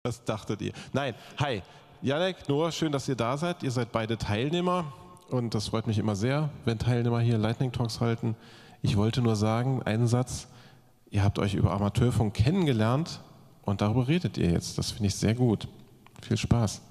Was dachtet ihr? Nein, hi, Janek, Noah, schön, dass ihr da seid. Ihr seid beide Teilnehmer und das freut mich immer sehr, wenn Teilnehmer hier Lightning Talks halten. Ich wollte nur sagen, einen Satz, ihr habt euch über Amateurfunk kennengelernt und darüber redet ihr jetzt. Das finde ich sehr gut. Viel Spaß.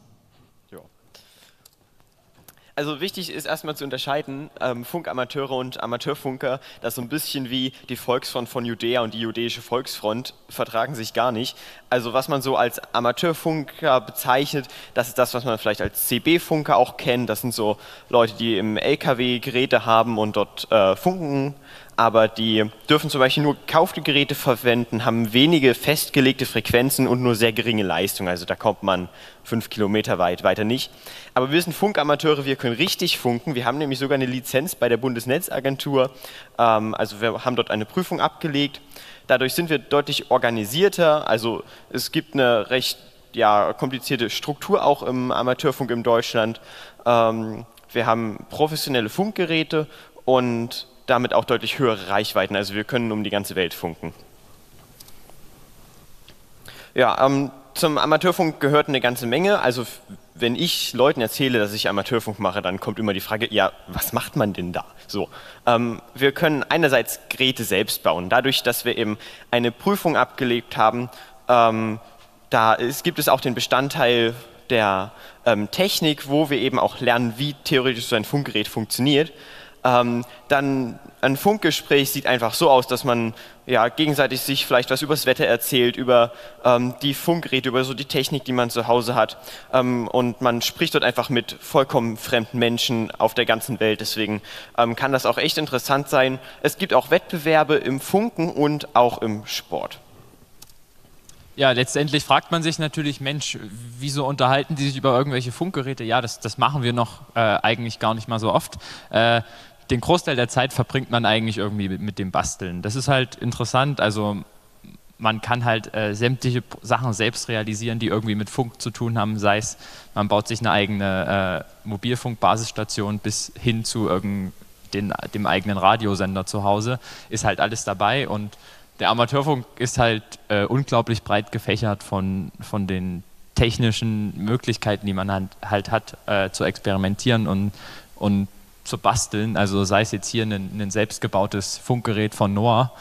Also wichtig ist erstmal zu unterscheiden, Funkamateure und Amateurfunker, das ist so ein bisschen wie die Volksfront von Judäa und die jüdische Volksfront, vertragen sich gar nicht. Also was man so als Amateurfunker bezeichnet, das ist das, was man vielleicht als CB-Funker auch kennt. Das sind so Leute, die im LKW Geräte haben und dort funken, aber die dürfen zum Beispiel nur gekaufte Geräte verwenden, haben wenige festgelegte Frequenzen und nur sehr geringe Leistung. Also da kommt man 5 Kilometer weit, weiter nicht. Aber wir sind Funkamateure, wir können richtig funken. Wir haben nämlich sogar eine Lizenz bei der Bundesnetzagentur. Also wir haben dort eine Prüfung abgelegt. Dadurch sind wir deutlich organisierter. Also es gibt eine recht komplizierte Struktur auch im Amateurfunk in Deutschland. Wir haben professionelle Funkgeräte und damit auch deutlich höhere Reichweiten. Also wir können um die ganze Welt funken. Ja, zum Amateurfunk gehört eine ganze Menge. Also wenn ich Leuten erzähle, dass ich Amateurfunk mache, dann kommt immer die Frage, ja, was macht man denn da? So, wir können einerseits Geräte selbst bauen. Dadurch, dass wir eben eine Prüfung abgelegt haben, gibt es auch den Bestandteil der Technik, wo wir eben auch lernen, wie theoretisch so ein Funkgerät funktioniert. Dann ein Funkgespräch sieht einfach so aus, dass man gegenseitig sich vielleicht was übers Wetter erzählt, über die Funkgeräte, über so die Technik, die man zu Hause hat. Und man spricht dort einfach mit vollkommen fremden Menschen auf der ganzen Welt. Deswegen kann das auch echt interessant sein. Es gibt auch Wettbewerbe im Funken und auch im Sport. Ja, letztendlich fragt man sich natürlich, Mensch, wieso unterhalten die sich über irgendwelche Funkgeräte? Ja, das machen wir noch eigentlich gar nicht mal so oft. Den Großteil der Zeit verbringt man eigentlich irgendwie mit dem Basteln. Das ist halt interessant, also man kann halt sämtliche Sachen selbst realisieren, die irgendwie mit Funk zu tun haben, sei es, man baut sich eine eigene Mobilfunkbasisstation bis hin zu dem eigenen Radiosender zu Hause, ist halt alles dabei und der Amateurfunk ist halt unglaublich breit gefächert von den technischen Möglichkeiten, die man halt hat, zu experimentieren und zu basteln. Also sei es jetzt hier ein selbstgebautes Funkgerät von Noah,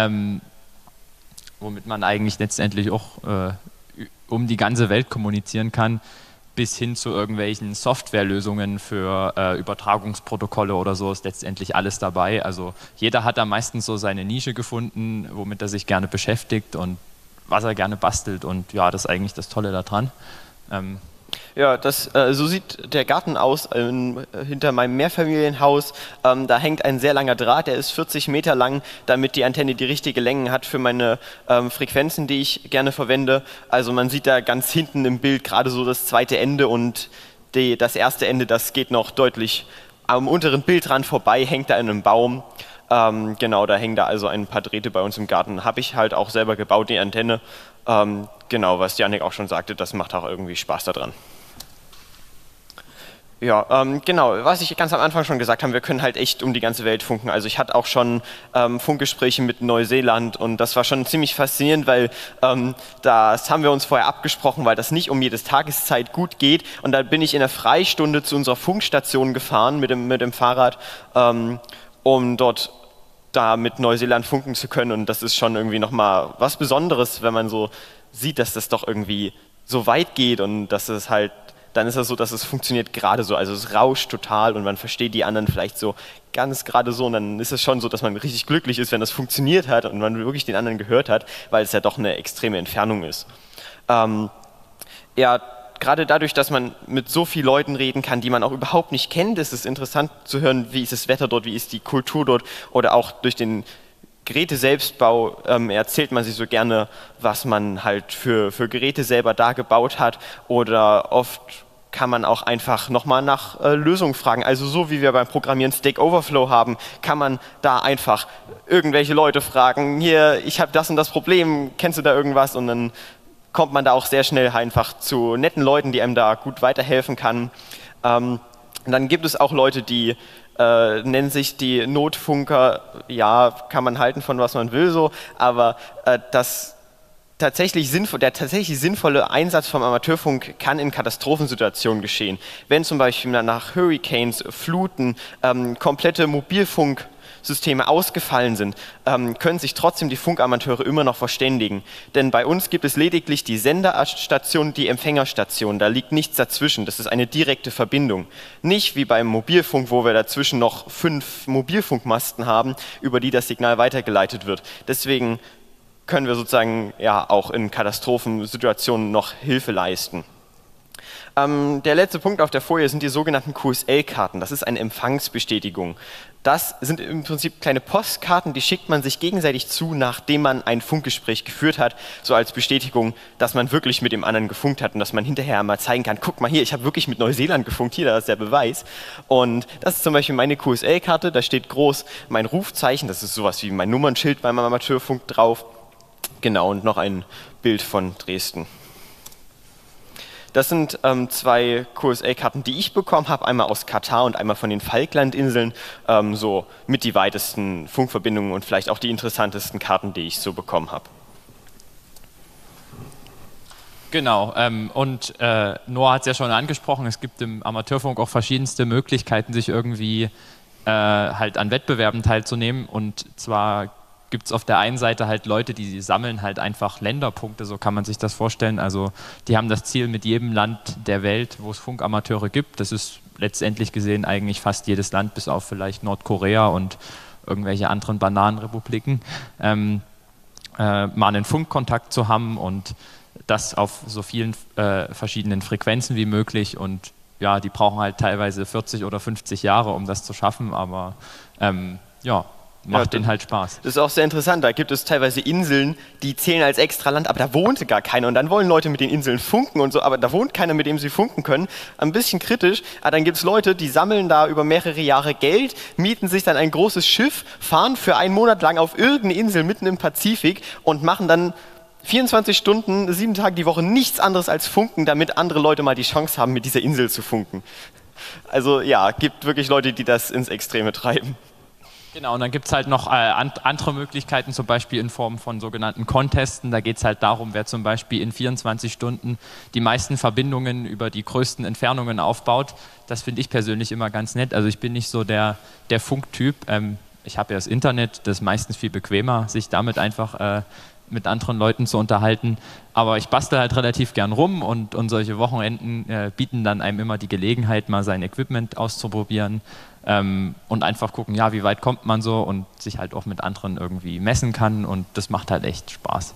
womit man eigentlich letztendlich auch um die ganze Welt kommunizieren kann, bis hin zu irgendwelchen Softwarelösungen für Übertragungsprotokolle oder so ist letztendlich alles dabei. Also jeder hat da meistens so seine Nische gefunden, womit er sich gerne beschäftigt und was er gerne bastelt. Und ja, das ist eigentlich das Tolle daran. Ja, so sieht der Garten aus hinter meinem Mehrfamilienhaus. Da hängt ein sehr langer Draht, der ist 40 Meter lang, damit die Antenne die richtige Länge hat für meine Frequenzen, die ich gerne verwende. Also man sieht da ganz hinten im Bild gerade so das zweite Ende und das erste Ende, das geht noch deutlich am unteren Bildrand vorbei, hängt da in einem Baum. Genau, da hängen da also ein paar Drähte bei uns im Garten. Habe ich halt auch selber gebaut, die Antenne. Genau, was Janik auch schon sagte, das macht auch irgendwie Spaß daran. Ja, genau, was ich ganz am Anfang schon gesagt habe, wir können halt echt um die ganze Welt funken. Also ich hatte auch schon Funkgespräche mit Neuseeland und das war schon ziemlich faszinierend, weil das haben wir uns vorher abgesprochen, weil das nicht um jede Tageszeit gut geht. Und da bin ich in der Freistunde zu unserer Funkstation gefahren mit dem Fahrrad, um dort da mit Neuseeland funken zu können. Und das ist schon irgendwie nochmal was Besonderes, wenn man so sieht, dass das doch irgendwie so weit geht und dass es halt dann ist das so, dass es funktioniert gerade so. Also es rauscht total und man versteht die anderen vielleicht so ganz gerade so. Und dann ist es schon so, dass man richtig glücklich ist, wenn das funktioniert hat und man wirklich den anderen gehört hat, weil es ja doch eine extreme Entfernung ist. Gerade dadurch, dass man mit so vielen Leuten reden kann, die man auch überhaupt nicht kennt, ist es interessant zu hören, wie ist das Wetter dort, wie ist die Kultur dort oder auch durch den Geräte-Selbstbau erzählt man sich so gerne, was man halt für Geräte selber da gebaut hat oder oft kann man auch einfach nochmal nach Lösungen fragen. Also so wie wir beim Programmieren Stack Overflow haben, kann man da einfach irgendwelche Leute fragen, hier, ich habe das und das Problem, kennst du da irgendwas? Und dann kommt man da auch sehr schnell einfach zu netten Leuten, die einem da gut weiterhelfen kann. Dann gibt es auch Leute, die nennen sich die Notfunker, ja, kann man halten von was man will so, aber das der tatsächlich sinnvolle Einsatz vom Amateurfunk kann in Katastrophensituationen geschehen. Wenn zum Beispiel nach Hurricanes, Fluten, komplette Mobilfunksysteme ausgefallen sind, können sich trotzdem die Funkamateure immer noch verständigen. Denn bei uns gibt es lediglich die Senderstation, die Empfängerstation. Da liegt nichts dazwischen. Das ist eine direkte Verbindung. Nicht wie beim Mobilfunk, wo wir dazwischen noch 5 Mobilfunkmasten haben, über die das Signal weitergeleitet wird. Deswegen können wir sozusagen ja auch in Katastrophensituationen noch Hilfe leisten. Der letzte Punkt auf der Folie sind die sogenannten QSL-Karten. Das ist eine Empfangsbestätigung. Das sind im Prinzip kleine Postkarten, die schickt man sich gegenseitig zu, nachdem man ein Funkgespräch geführt hat, so als Bestätigung, dass man wirklich mit dem anderen gefunkt hat und dass man hinterher mal zeigen kann, guck mal hier, ich habe wirklich mit Neuseeland gefunkt, hier, das ist der Beweis. Und das ist zum Beispiel meine QSL-Karte, da steht groß mein Rufzeichen, das ist sowas wie mein Nummernschild beim Amateurfunk drauf. Genau, und noch ein Bild von Dresden. Das sind 2 QSL-Karten, die ich bekommen habe, einmal aus Katar und einmal von den Falklandinseln, so mit die weitesten Funkverbindungen und vielleicht auch die interessantesten Karten, die ich so bekommen habe. Genau, und Noah hat es ja schon angesprochen, es gibt im Amateurfunk auch verschiedenste Möglichkeiten, sich irgendwie halt an Wettbewerben teilzunehmen, und zwar gibt es auf der einen Seite halt Leute, die sammeln halt einfach Länderpunkte, so kann man sich das vorstellen. Also die haben das Ziel, mit jedem Land der Welt, wo es Funkamateure gibt, das ist letztendlich gesehen eigentlich fast jedes Land, bis auf vielleicht Nordkorea und irgendwelche anderen Bananenrepubliken, mal einen Funkkontakt zu haben und das auf so vielen verschiedenen Frequenzen wie möglich. Und ja, die brauchen halt teilweise 40 oder 50 Jahre, um das zu schaffen, aber ja, macht denen halt Spaß. Das ist auch sehr interessant, da gibt es teilweise Inseln, die zählen als Extraland, aber da wohnte gar keiner und dann wollen Leute mit den Inseln funken und so, aber da wohnt keiner, mit dem sie funken können. Ein bisschen kritisch, aber dann gibt es Leute, die sammeln da über mehrere Jahre Geld, mieten sich dann ein großes Schiff, fahren für einen Monat lang auf irgendeine Insel mitten im Pazifik und machen dann 24 Stunden, 7 Tage die Woche nichts anderes als funken, damit andere Leute mal die Chance haben, mit dieser Insel zu funken. Also ja, gibt wirklich Leute, die das ins Extreme treiben. Genau, und dann gibt es halt noch andere Möglichkeiten, zum Beispiel in Form von sogenannten Contesten. Da geht es halt darum, wer zum Beispiel in 24 Stunden die meisten Verbindungen über die größten Entfernungen aufbaut. Das finde ich persönlich immer ganz nett. Also ich bin nicht so der Funktyp. Ich habe ja das Internet, das ist meistens viel bequemer, sich damit einfach mit anderen Leuten zu unterhalten. Aber ich bastel halt relativ gern rum und solche Wochenenden bieten dann einem immer die Gelegenheit, mal sein Equipment auszuprobieren. Und einfach gucken, ja, wie weit kommt man so und sich halt auch mit anderen irgendwie messen kann, und das macht halt echt Spaß.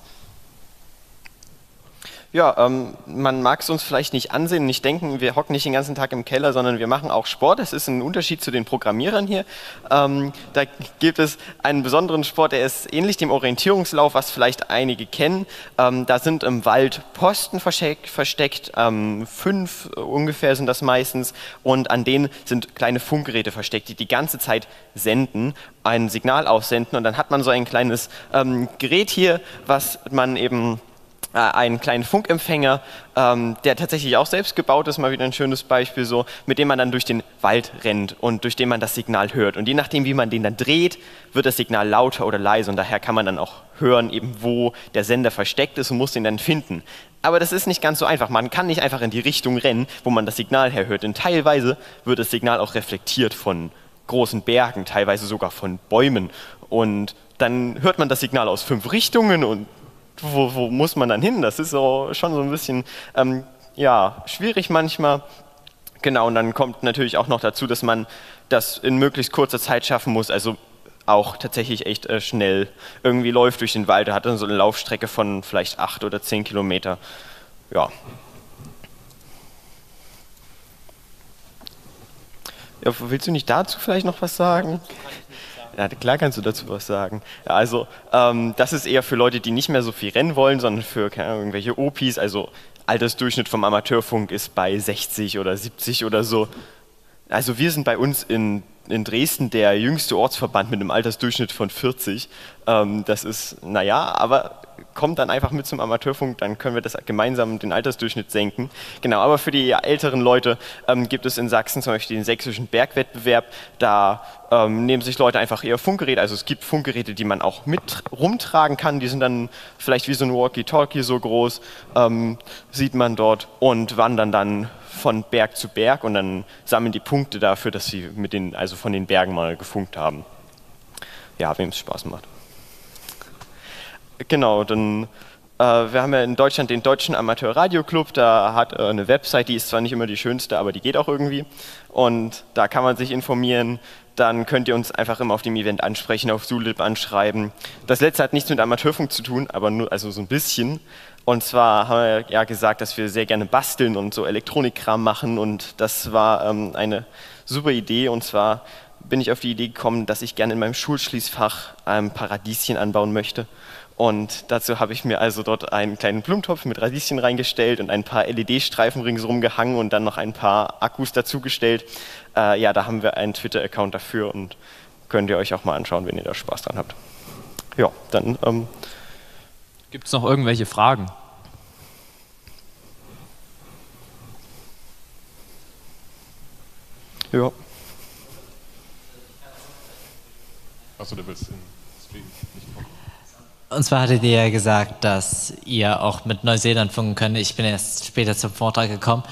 Ja, man mag es uns vielleicht nicht ansehen, nicht denken, wir hocken nicht den ganzen Tag im Keller, sondern wir machen auch Sport. Das ist ein Unterschied zu den Programmierern hier. Da gibt es einen besonderen Sport, der ist ähnlich dem Orientierungslauf, was vielleicht einige kennen. Da sind im Wald Posten versteckt, 5 ungefähr sind das meistens, und an denen sind kleine Funkgeräte versteckt, die die ganze Zeit senden, ein Signal aussenden, und dann hat man so ein kleines Gerät hier, was man eben einen kleinen Funkempfänger, der tatsächlich auch selbst gebaut ist, mal wieder ein schönes Beispiel so, mit dem man dann durch den Wald rennt und durch den man das Signal hört. Und je nachdem, wie man den dann dreht, wird das Signal lauter oder leiser, und daher kann man dann auch hören, eben wo der Sender versteckt ist, und muss den dann finden. Aber das ist nicht ganz so einfach. Man kann nicht einfach in die Richtung rennen, wo man das Signal herhört, denn teilweise wird das Signal auch reflektiert von großen Bergen, teilweise sogar von Bäumen, und dann hört man das Signal aus 5 Richtungen, und wo muss man dann hin? Das ist so, schon so ein bisschen ja, schwierig manchmal. Genau, und dann kommt natürlich auch noch dazu, dass man das in möglichst kurzer Zeit schaffen muss, also auch tatsächlich echt schnell irgendwie läuft durch den Wald. Er hat dann so eine Laufstrecke von vielleicht 8 oder 10 Kilometer. Ja. Ja, willst du nicht dazu vielleicht noch was sagen? Ja, klar kannst du dazu was sagen. Ja, also das ist eher für Leute, die nicht mehr so viel rennen wollen, sondern für irgendwelche Opis. Also Altersdurchschnitt vom Amateurfunk ist bei 60 oder 70 oder so. Also wir sind bei uns in Dresden der jüngste Ortsverband mit einem Altersdurchschnitt von 40. Das ist, naja, aber kommt dann einfach mit zum Amateurfunk, dann können wir das gemeinsam den Altersdurchschnitt senken. Genau, aber für die älteren Leute gibt es in Sachsen zum Beispiel den sächsischen Bergwettbewerb. Da nehmen sich Leute einfach ihr Funkgerät, also es gibt Funkgeräte, die man auch mit rumtragen kann, die sind dann vielleicht wie so ein Walkie-Talkie so groß, sieht man dort, und wandern dann von Berg zu Berg und dann sammeln die Punkte dafür, dass sie also von den Bergen mal gefunkt haben. Ja, wem es Spaß macht. Genau, dann wir haben ja in Deutschland den Deutschen Amateur-Radio-Club, da hat eine Website, die ist zwar nicht immer die schönste, aber die geht auch irgendwie. Und da kann man sich informieren, dann könnt ihr uns einfach immer auf dem Event ansprechen, auf Zulip anschreiben. Das letzte hat nichts mit Amateurfunk zu tun, aber nur, also so ein bisschen. Und zwar haben wir ja gesagt, dass wir sehr gerne basteln und so Elektronikkram machen, und das war eine super Idee. Und zwar bin ich auf die Idee gekommen, dass ich gerne in meinem Schulschließfach ein paar Radieschen anbauen möchte. Und dazu habe ich mir also dort einen kleinen Blumentopf mit Radieschen reingestellt und ein paar LED-Streifen ringsherum gehangen und dann noch ein paar Akkus dazugestellt. Ja, da haben wir einen Twitter-Account dafür und könnt ihr euch auch mal anschauen, wenn ihr da Spaß dran habt. Ja, dann... Gibt es noch irgendwelche Fragen? Ja. Achso, du willst in Stream nicht kommen. Und zwar hattet ihr ja gesagt, dass ihr auch mit Neuseeland funken könnt. Ich bin erst später zum Vortrag gekommen.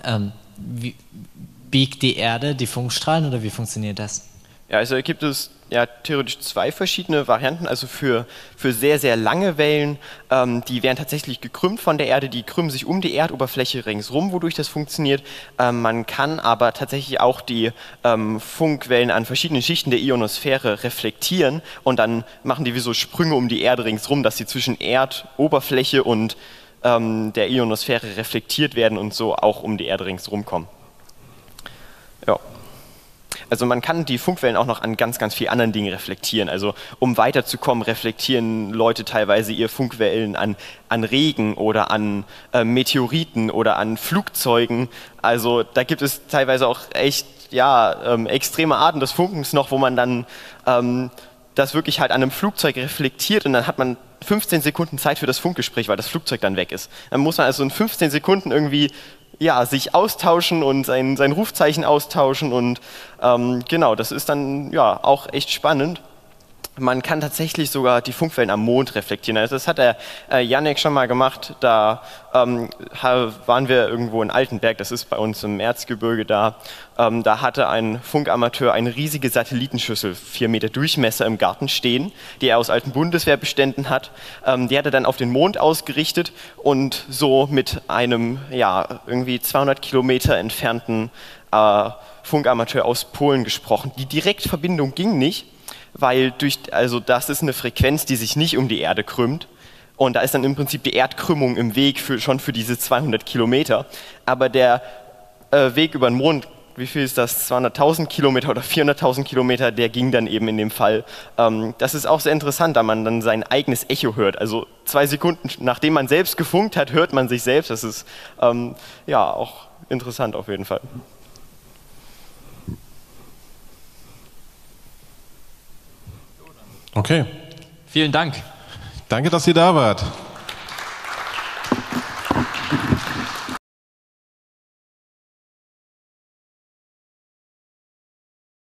Biegt die Erde die Funkstrahlen oder wie funktioniert das? Ja, also gibt es ja theoretisch zwei verschiedene Varianten. Also für sehr, sehr lange Wellen, die werden tatsächlich gekrümmt von der Erde, die krümmen sich um die Erdoberfläche ringsrum, wodurch das funktioniert. Man kann aber tatsächlich auch die Funkwellen an verschiedenen Schichten der Ionosphäre reflektieren und dann machen die wie so Sprünge um die Erde ringsrum, dass sie zwischen Erdoberfläche und der Ionosphäre reflektiert werden und so auch um die Erde ringsrum kommen. Ja. Also man kann die Funkwellen auch noch an ganz, ganz vielen anderen Dingen reflektieren. Also um weiterzukommen, reflektieren Leute teilweise ihre Funkwellen an Regen oder an Meteoriten oder an Flugzeugen. Also da gibt es teilweise auch echt extreme Arten des Funkens noch, wo man dann das wirklich halt an einem Flugzeug reflektiert und dann hat man 15 Sekunden Zeit für das Funkgespräch, weil das Flugzeug dann weg ist. Dann muss man also in 15 Sekunden irgendwie sich austauschen und sein Rufzeichen austauschen und genau, das ist dann auch echt spannend. Man kann tatsächlich sogar die Funkwellen am Mond reflektieren. Also das hat der Jannik schon mal gemacht. Da waren wir irgendwo in Altenberg, das ist bei uns im Erzgebirge da. Da hatte ein Funkamateur eine riesige Satellitenschüssel, 4 Meter Durchmesser im Garten stehen, die er aus alten Bundeswehrbeständen hat. Die hat er dann auf den Mond ausgerichtet und so mit einem irgendwie 200 Kilometer entfernten Funkamateur aus Polen gesprochen. Die Direktverbindung ging nicht, weil das ist eine Frequenz, die sich nicht um die Erde krümmt und da ist dann im Prinzip die Erdkrümmung im Weg schon für diese 200 Kilometer, aber der Weg über den Mond, wie viel ist das, 200.000 Kilometer oder 400.000 Kilometer, der ging dann eben in dem Fall. Das ist auch sehr interessant, da man dann sein eigenes Echo hört, also 2 Sekunden nachdem man selbst gefunkt hat, hört man sich selbst, das ist auch interessant auf jeden Fall. Okay. Vielen Dank. Danke, dass ihr da wart.